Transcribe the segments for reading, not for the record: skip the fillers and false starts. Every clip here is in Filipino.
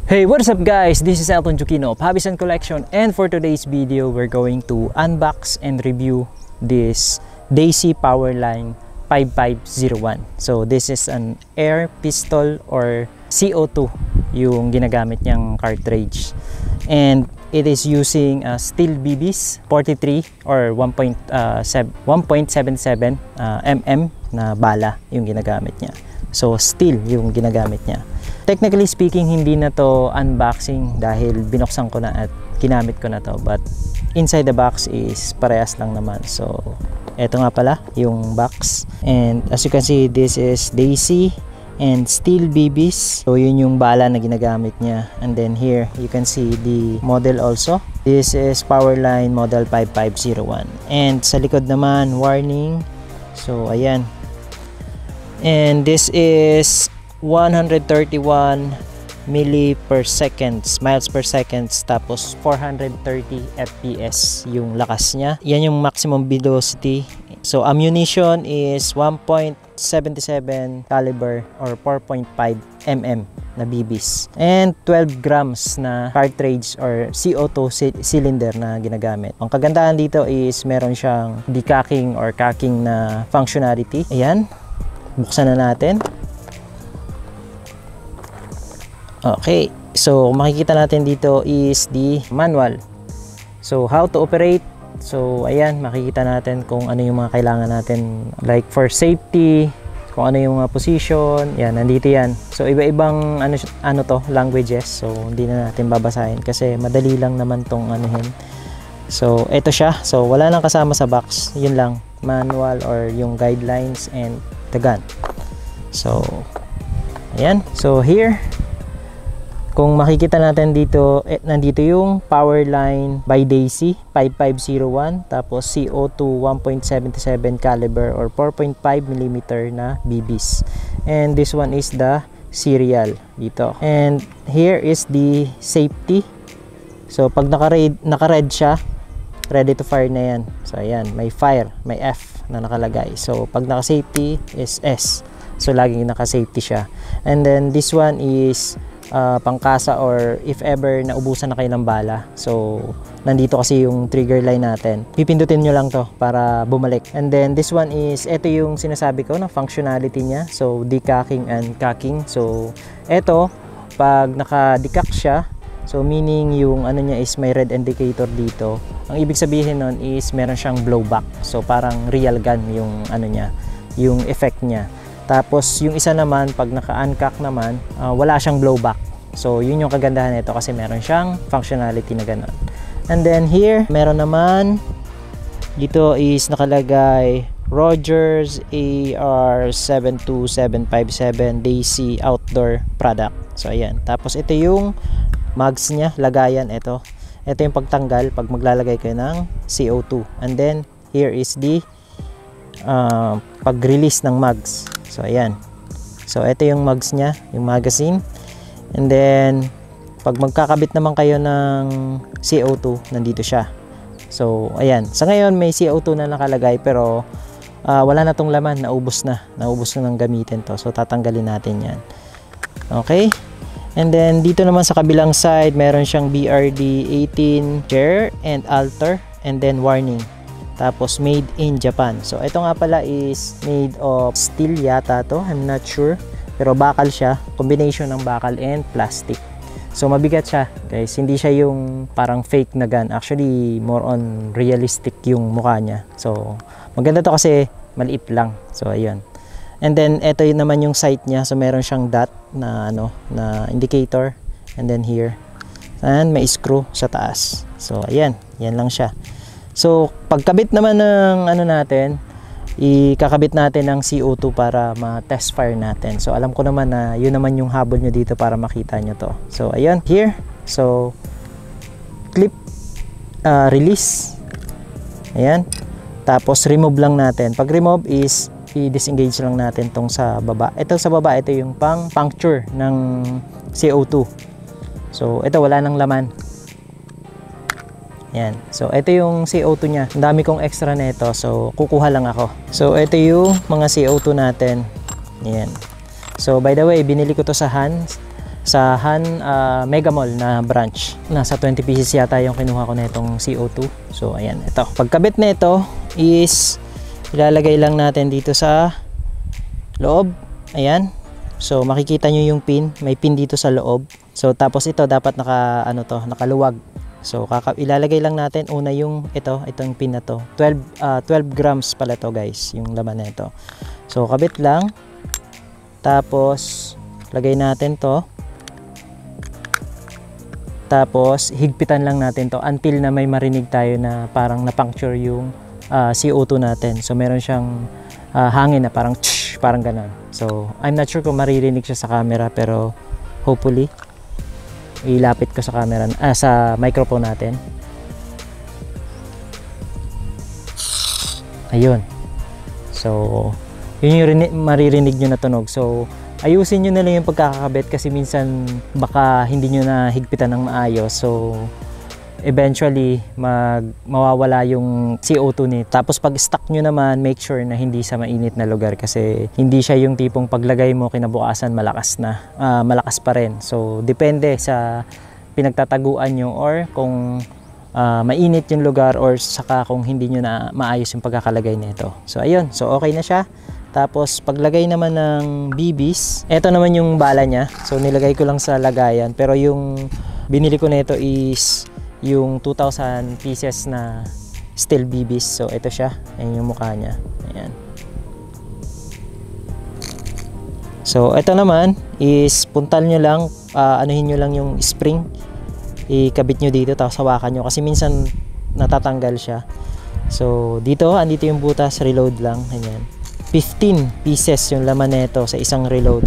Hey, what's up guys? This is Elton Jukino of Hobbies and Collection, and for today's video, we're going to unbox and review this Daisy Powerline 5501. So this is an air pistol or CO2 yung ginagamit niyang cartridge. And it is using steel BBs 43 or 1.77 mm na bala yung ginagamit niya. So steel yung ginagamit niya. Technically speaking, hindi na to unboxing dahil binuksan ko na at ginamit ko na to. But inside the box is parehas lang naman. So, eto nga pala yung box. And as you can see, this is Daisy and steel BBs. So, yun yung bala na ginagamit niya. And then here, you can see the model also. This is Powerline model 5501. And sa likod naman, warning. So, ayan. And this is 131 miles per second, tapos 430 fps yung lakas niya. Yan yung maximum velocity. So ammunition is 1.77 caliber or 4.5 mm na BBs, and 12 grams na cartridge or CO2 cylinder na ginagamit. Ang kagandahan dito is meron siyang decocking or cocking na functionality. Ayan, buksan na natin. Okay, so makikita natin dito is the manual. So how to operate. So ayan, makikita natin kung ano yung mga kailangan natin, like for safety, kung ano yung mga position. Yan, nandito yan. So iba-ibang ano to, languages. So hindi na natin babasahin kasi madali lang naman tong anuhin. So ito siya. So wala nang kasama sa box. Yun lang, manual or yung guidelines and the gun. So ayan. So here, kung makikita natin dito, nandito yung Powerline by Daisy 5501, tapos CO2 1.77 caliber or 4.5 mm na BBs. And this one is the serial dito. And here is the safety. So pag naka-red siya, ready to fire na yan. So ayan, may fire, may F na nakalagay. So pag naka-safety is S. So laging naka-safety siya. And then this one is pangkasa or if ever naubusan na kayo ng bala. So nandito kasi yung trigger line natin. Pipindutin nyo lang to para bumalik. And then this one is, ito yung sinasabi ko na functionality niya. So decocking and cocking. So ito, pag naka-decock siya, so meaning yung ano niya is may red indicator dito. Ang ibig sabihin nun is meron siyang blowback. So parang real gun yung ano niya, yung effect niya. Tapos yung isa naman, pag naka-uncock naman, wala siyang blowback. So yun yung kagandahan nito kasi meron siyang functionality na gano'n. And then here, meron naman, dito is nakalagay Rogers AR72757 Daisy Outdoor Product. So ayan. Tapos ito yung mags niya, lagayan ito. Ito yung pagtanggal pag maglalagay kayo ng CO2. And then here is the pag-release ng mags. So ayan. So ito yung mags niya, yung magazine. And then pag magkakabit naman kayo ng CO2, nandito siya. So ayan. Sa ngayon may CO2 na nakalagay pero wala na tong laman, naubos na ng gamitin to. So tatanggalin natin yan. Okay? And then dito naman sa kabilang side, meron siyang BRD 18 chair and altar, and then warning. Tapos made in Japan. So ito nga pala is made of steel yata to, I'm not sure. Pero bakal siya, combination ng bakal and plastic. So mabigat siya guys, hindi siya yung parang fake na gun. Actually more on realistic yung mukha niya. So maganda to kasi maliit lang. So ayun. And then ito yun naman yung sight niya. So meron siyang dot na na indicator. And then here. And may screw sa taas. So ayan, yan lang siya. So pagkabit naman ng natin, ikakabit natin ng CO2 para ma-test fire natin. So alam ko naman na yun naman yung habol nyo dito para makita nyo to. So ayun, here. So clip, release. Ayan. Tapos remove lang natin. Pag remove is i-disengage lang natin tong sa baba. Ito sa baba, ito yung pang puncture ng CO2. So ito wala nang laman. Yan. So, ito yung CO2 niya. Ang dami kong extra nito. So, kukuha lang ako. So, ito yung mga CO2 natin. Yan. So, by the way, binili ko to sa sa Han Mega Mall na branch. Nasa 20 pieces yata yung kinuha ko na itong CO2. So ayan, ito. Pagkabit na ito is ilalagay lang natin dito sa loob. Ayan. So makikita nyo yung pin, may pin dito sa loob. So tapos ito dapat nakaluwag. So ilalagay lang natin una yung itong pin na to. 12 grams pala to guys, yung laman na ito. So kabit lang. Tapos lagay natin to. Tapos higpitan lang natin to until na may marinig tayo na parang na-puncture yung CO2 natin. So meron siyang hangin na parang tsh, parang ganun. So I'm not sure kung maririnig siya sa camera, pero hopefully ilapit ko sa camera sa microphone natin. Ayun. So yun yung maririnig nyo na tunog. So ayusin nyo na lang yung pagkakakabit kasi minsan baka hindi nyo na higpitan ng maayos. So eventually mawawala yung CO2 nito. Tapos pag stock nyo naman, make sure na hindi sa mainit na lugar kasi hindi siya yung tipong paglagay mo kinabukasan malakas pa rin. So depende sa pinagtataguan nyo or kung mainit yung lugar or saka kung hindi nyo na maayos yung pagkakalagay nito. So ayun, so okay na siya. Tapos paglagay naman ng BBs, ito naman yung bala niya. So nilagay ko lang sa lagayan, pero yung binili ko nito is yung 2,000 pieces na steel BBs. So ito siya, ayan yung mukha niya. Ayan. So ito naman is puntal nyo lang, anuhin nyo lang yung spring, ikabit nyo dito tapos hawakan nyo kasi minsan natatanggal siya. So dito, andito yung butas, reload lang. Ayan. 15 pieces yung laman nito sa isang reload.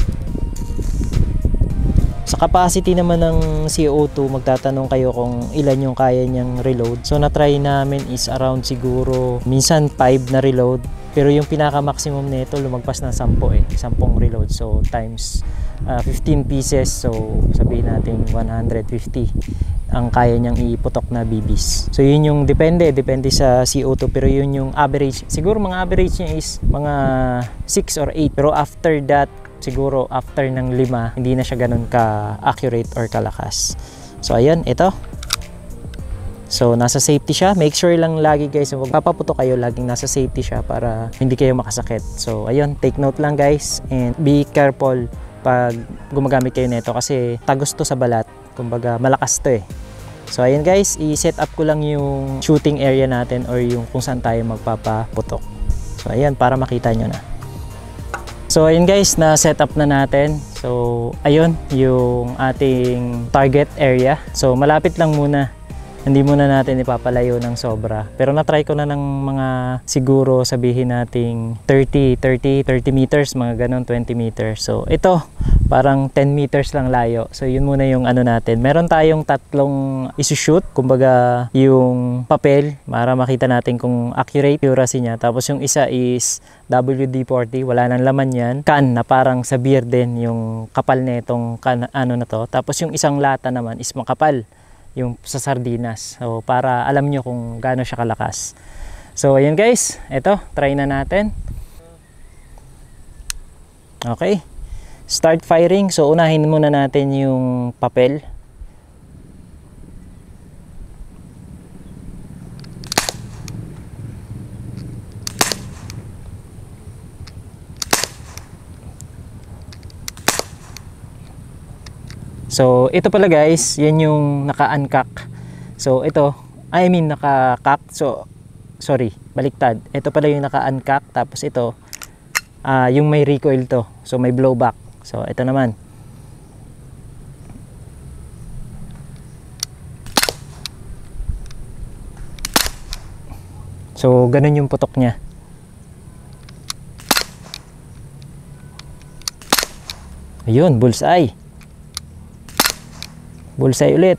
Sa capacity naman ng CO2, magtatanong kayo kung ilan yung kaya niyang reload. So na-try namin is around siguro minsan 5 na reload, pero yung pinaka maximum nito lumagpas na 10 10 reload. So times 15 pieces, so sabihin natin 150 ang kaya niyang iputok na BBs. So yun yung depende sa CO2, pero yun yung average. Siguro mga average niya is mga 6 or 8, pero after that siguro after ng 5 hindi na siya ganun ka accurate or kalakas. So ayan, ito. So nasa safety siya. Make sure lang lagi guys, huwag papaputok kayo, laging nasa safety siya para hindi kayo makasakit. So ayun, take note lang guys and be careful pag gumagamit kayo nito kasi tagos to sa balat. Kumbaga malakas to So ayun guys, i-set up ko lang yung shooting area natin or yung kung saan tayo magpapaputok. So ayan, para makita nyo na. So ayun guys, na-set up na natin. So ayun, yung ating target area. So malapit lang muna. Hindi muna natin ipapalayo ng sobra. Pero na-try ko na ng mga siguro sabihin nating 30 meters, mga ganun, 20 meters. So ito, parang 10 meters lang layo. So yun muna yung ano natin. Meron tayong tatlong isushoot. Kumbaga yung papel para makita natin kung accurate accuracy niya. Tapos yung isa is WD-40. Wala nang laman yan. Can na parang sa beer din yung kapal netong ano na to. Tapos yung isang lata naman is makapal. Yung sa sardinas. So para alam nyo kung gaano siya kalakas. So ayun guys, eto, try na natin. Okay. Start firing. So unahin muna natin yung papel. So ito pala guys, yan yung naka-uncock. So ito, naka-cock. So sorry, baliktad. Ito pala yung naka-uncock, tapos ito yung may recoil to. So may blowback. So ito naman. So ganun yung putok niya. Ayun, bullseye. Bullseye ulit.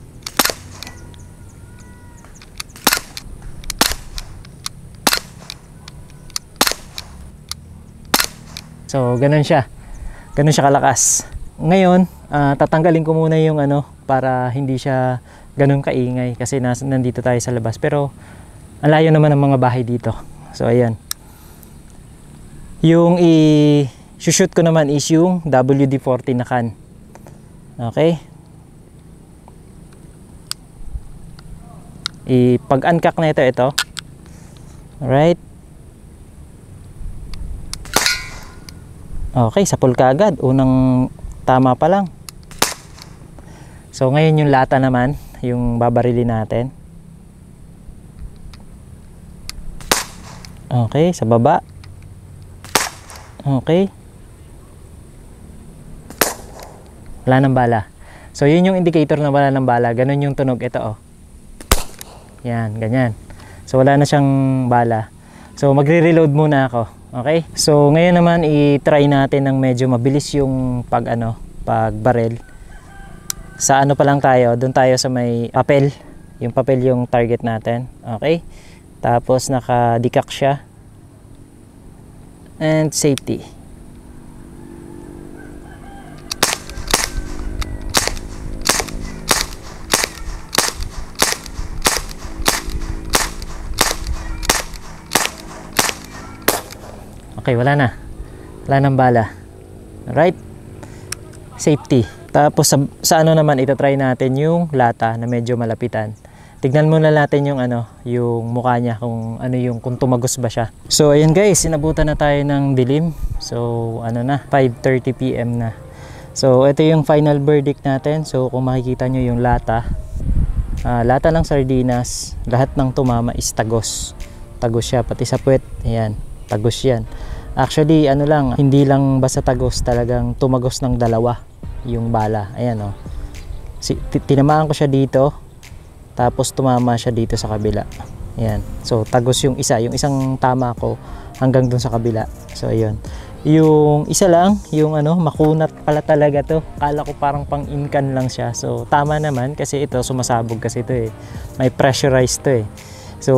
So ganun siya. Ganun siya kalakas. Ngayon, tatanggalin ko muna yung ano para hindi siya ganun kaingay kasi nandito tayo sa labas. Pero ang layo naman ng mga bahay dito. So ayan. Yung i-shoot ko naman is yung WD-40 na can. Okay. Pag-uncock na ito. Alright. Okay, sapul ka agad. Unang tama pa lang. So ngayon yung lata naman, yung babarilin natin. Okay, sa baba. Okay. Wala ng bala. So yun yung indicator na wala ng bala. Ganun yung tunog. Ito, oh. Yan, ganyan. So wala na siyang bala. So magre-reload muna ako. Okay? So ngayon naman i-try natin ng medyo mabilis yung pag-barrel. Sa ano pa lang tayo, doon tayo sa may papel. Yung papel yung target natin. Okay? Tapos naka-decact siya. And safety. Okay, wala na. Wala nang bala. Alright? Safety. Tapos sa ano naman, itatry natin yung lata na medyo malapitan. Tignan muna natin yung yung mukha niya, kung tumagos ba siya. So ayun guys, inabutan na tayo ng dilim. So 5:30 PM na. So ito yung final verdict natin. So kung makikita nyo yung lata, lata ng sardinas, lahat ng tumama is tagos. Tagos siya, pati sa puwet. Ayan, tagos yan. Actually, hindi lang basta tagos, talagang tumagos ng dalawa yung bala. Ayan, oh. Tinamaan ko siya dito, tapos tumama siya dito sa kabila. Ayan. So, tagos yung isa. Yung isang tama ko hanggang dun sa kabila. So, ayun. Yung isa lang, yung makunat pala talaga to. Kala ko parang pang-incan lang siya. So, tama naman kasi ito, sumasabog kasi ito eh. May pressurized to eh. So,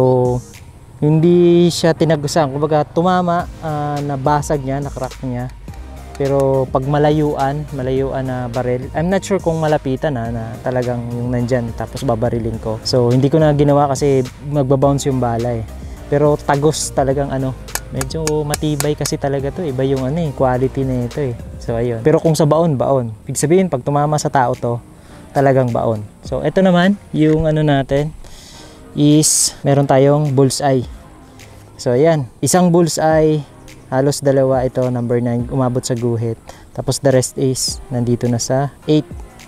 hindi siya tinagusan, kumbaga tumama, nabasag niya, nakrack niya. Pero pag malayuan na barrel, I'm not sure kung malapitan na talagang yung nandyan tapos babarilin ko. So hindi ko na ginawa kasi magbabounce yung bala eh. Pero tagos talagang medyo matibay kasi talaga to, iba yung quality na ito eh. So ayun. Pero kung sa baon. Ibig sabihin pag tumama sa tao to, talagang baon. So ito naman yung natin is meron tayong bullseye. So ayan, isang bullseye, halos dalawa ito, number 9 umabot sa guhit. Tapos the rest is nandito na sa 8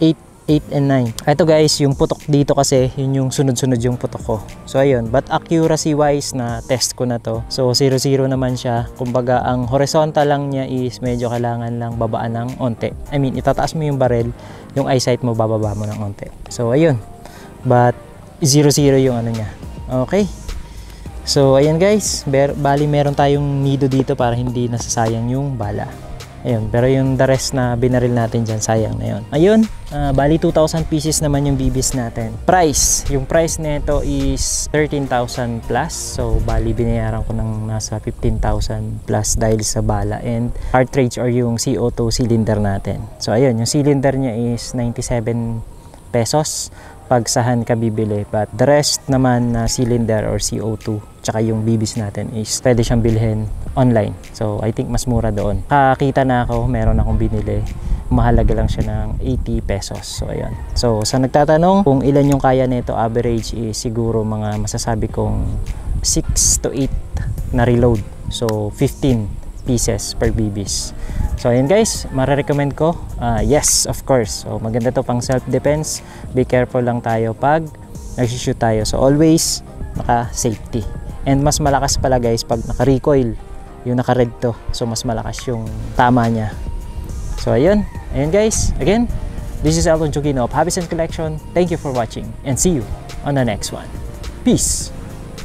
and 9. Ito guys, yung putok dito kasi yun yung sunod-sunod yung putok ko. So ayun, but accuracy wise na test ko na to. So 0-0 naman siya. Kumbaga ang horizontal lang niya is medyo kailangan lang babaan ng onte. I mean, itataas mo yung barrel, yung eyesight mo bababa mo ng onte. So ayun. But 0-0 yung niya. Okay. So ayan guys, bali meron tayong nido dito para hindi nasasayang yung bala. Ayun, pero yung the rest na binaril natin dyan, sayang na yun. Ayun, bali 2,000 pieces naman yung bibis natin. Price, yung price nito is 13,000 plus. So bali binayaran ko ng nasa 15,000 plus dahil sa bala and cartridge or yung CO2 cylinder natin. So ayun, yung cylinder niya is 97 pesos pag sahan ka bibili, but the rest naman na cylinder or CO2 tsaka yung bibis natin is pwede siyang bilhin online. So I think mas mura doon. Kakita na ako, meron akong binili, mahalaga lang siya ng 80 pesos. So ayun. So sa nagtatanong kung ilan yung kaya nito, average is siguro mga masasabi kong 6 to 8 na reload. So 15 pieces per bibis. So ayun guys, mare-recommend ko. Yes, of course. So maganda to pang self-defense. Be careful lang tayo pag nag-shoot tayo. So always naka-safety. And mas malakas pala guys pag naka-recoil. Yung naka-red to. So mas malakas yung tama niya. So ayun guys. Again, this is Alvin Chugino of Hobbies and Collection. Thank you for watching and see you on the next one. Peace!